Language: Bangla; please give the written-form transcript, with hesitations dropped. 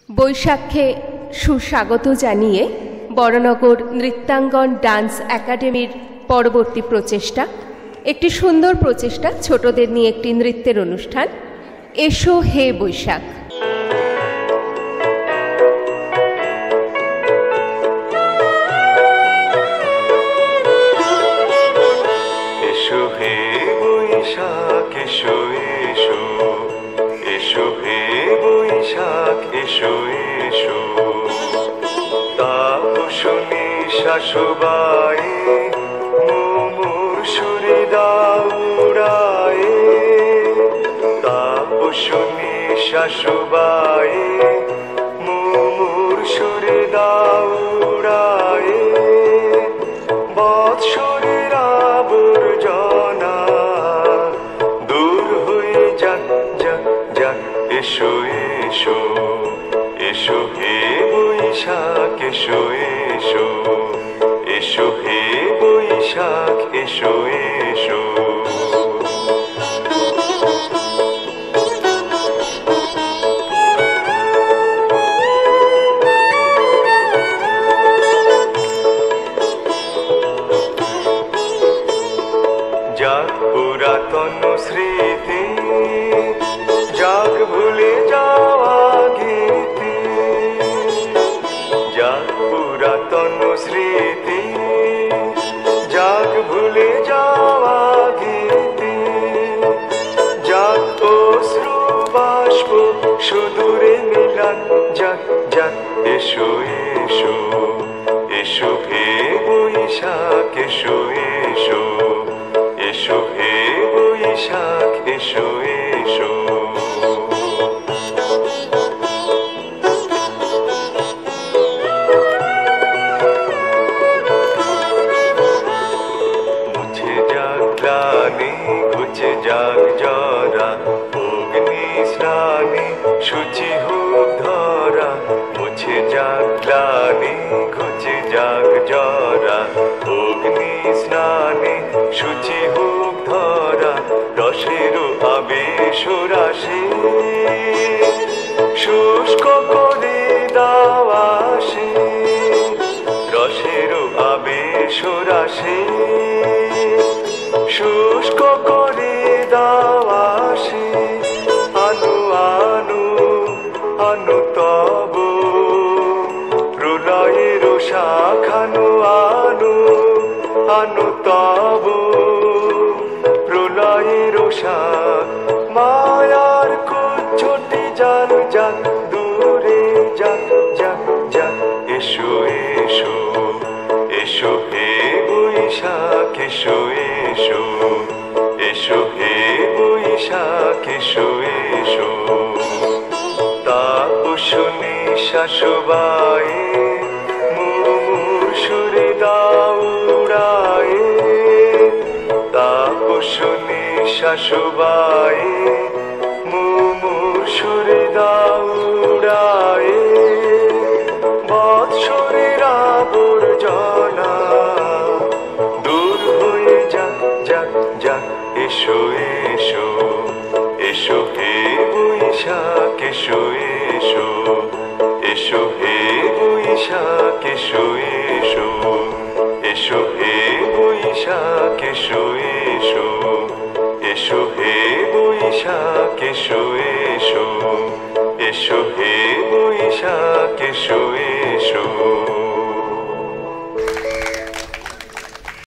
বৈশাখে সুস্বাগত জানিয়ে বড়নগর নৃত্যাঙ্গন ডান্স একাডেমির পরবর্তী প্রচেষ্টা, একটি সুন্দর প্রচেষ্টা, ছোটদের নিয়ে একটি নৃত্যের অনুষ্ঠান এসো হে বৈশাখ। এসো হে বৈশাখ এসো এসো, এসো হে বৈশাখ এসো এসো। তাপসনী শাশুবায়ে মুমুর সুরে দাউড়ায়ে, তাপসনী শাশুবায়ে মুমুর সুরে দাউড়ায়ে। বৎসরের আবর্জনা দূর হয়ে যাক যাক যাক, এসো এসো, এসো হে বৈশাখ এসো এসো, এসো হে বৈশাখ এসো এসো। যাক পুরাতন স্মৃতি, যাক ভুলে যাওয়া গীতি, যাক পুরাতন স্মৃতি, যাক ভুলে যাওয়া গীতি, যাক অশ্রু বাষ্প সুদূরে মিলান যাক যাক, এসো এসো, এসো হে বৈশাখ এসো এসো, এসো হে বৈশাখ এসো এসো। মুছে যাক গ্লানি, ঘুচে যাক জরা, অগ্নি স্নানে শুচি হোক ধরা। মুছে যাক গ্লানি, ঘুচে যাক জরা, অগ্নি স্নানে শুচি হোক ধরা। রসের আবেশ রাশি শুষ্ক করে দাওয়াসি, রসের আবেশ রাশি শুষ্ক করে দাওয়াসি। আনু আনু আনু তব প্রলয়ের শাখানু, আনু আনু তব প্রলয়ের শাখ। মায়ার কুচ্ছটি জাল যাক দূরে যাক যাক যাক, এসো এসো, এসো হে বৈশাখ এসো এসো, এসো হে বৈশাখ এসো এসো। তাপসনী শাশুবায়ে মুমুর সুরে দাউড়ায়ে, তাপসনী শাশুবায়ে মুমুর সুরে দাউড়ায়ে। বৎসরের আবর্জনা দূর হয়ে যাক যাক যাক, এসো এসো, এসো হে বৈশাখ এসো এসো, এসো হে বৈশাখ এসো এসো, এসো হে বৈশাখ এসো এসো, এসো হে বৈশাখ এসো এসো, এসো হে বৈশাখ এসো এসো।